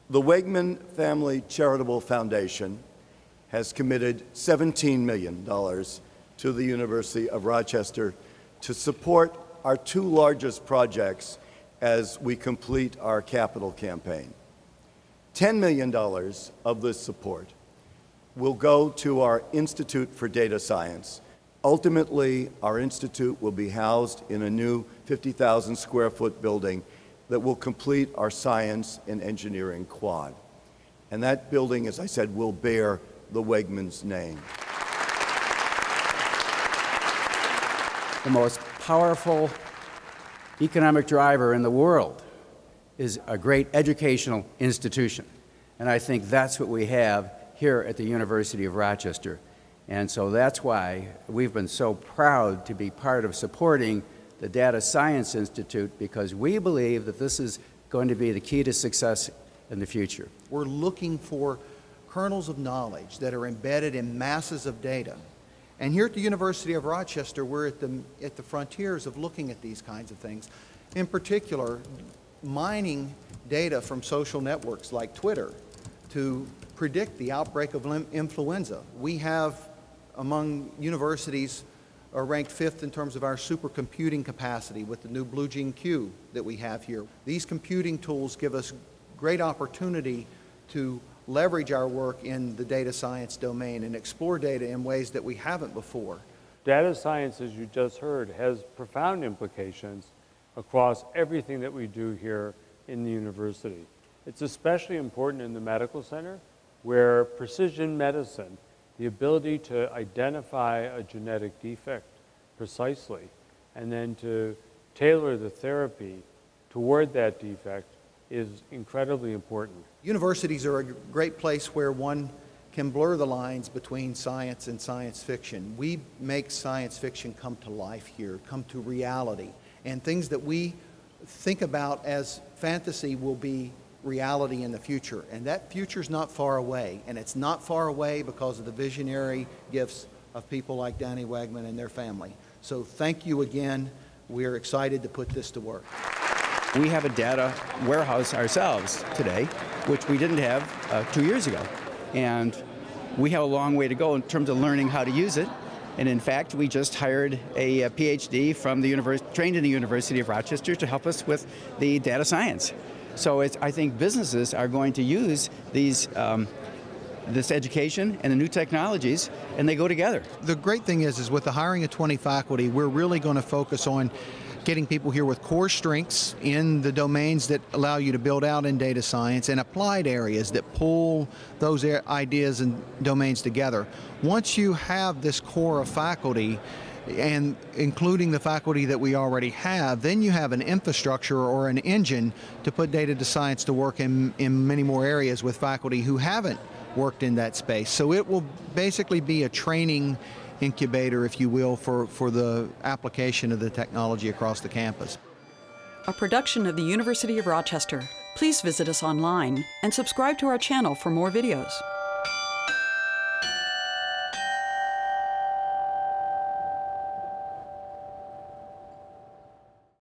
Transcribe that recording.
The Wegman Family Charitable Foundation has committed $17 million to the University of Rochester to support our two largest projects as we complete our capital campaign. $10 million of this support will go to our Institute for Data Science. Ultimately, our institute will be housed in a new 50,000 square foot building that will complete our science and engineering quad. And that building, as I said, will bear the Wegmans name. The most powerful economic driver in the world is a great educational institution. And I think that's what we have here at the University of Rochester. And so that's why we've been so proud to be part of supporting the Data Science Institute, because we believe that this is going to be the key to success in the future. We're looking for kernels of knowledge that are embedded in masses of data. And here at the University of Rochester, we're at the frontiers of looking at these kinds of things. In particular, mining data from social networks like Twitter to predict the outbreak of influenza. We have, among universities, are ranked 5th in terms of our supercomputing capacity with the new Blue Gene Q that we have here. These computing tools give us great opportunity to leverage our work in the data science domain and explore data in ways that we haven't before. Data science, as you just heard, has profound implications across everything that we do here in the university. It's especially important in the medical center, where precision medicine, the ability to identify a genetic defect precisely and then to tailor the therapy toward that defect, is incredibly important. Universities are a great place where one can blur the lines between science and science fiction. We make science fiction come to life here, come to reality, and things that we think about as fantasy will be reality in the future, and that future's not far away, and it's not far away because of the visionary gifts of people like Danny Wegman and their family. So thank you again. We're excited to put this to work. We have a data warehouse ourselves today, which we didn't have 2 years ago, and we have a long way to go in terms of learning how to use it. And in fact, we just hired a PhD from the trained in the University of Rochester to help us with the data science. So I think businesses are going to use these, this education and the new technologies, and they go together. The great thing is with the hiring of 20 faculty, we're really going to focus on getting people here with core strengths in the domains that allow you to build out in data science, and applied areas that pull those ideas and domains together. Once you have this core of faculty, and including the faculty that we already have, then you have an infrastructure or an engine to put data science to work in many more areas with faculty who haven't worked in that space. So it will basically be a training incubator, if you will, for the application of the technology across the campus. A production of the University of Rochester. Please visit us online and subscribe to our channel for more videos.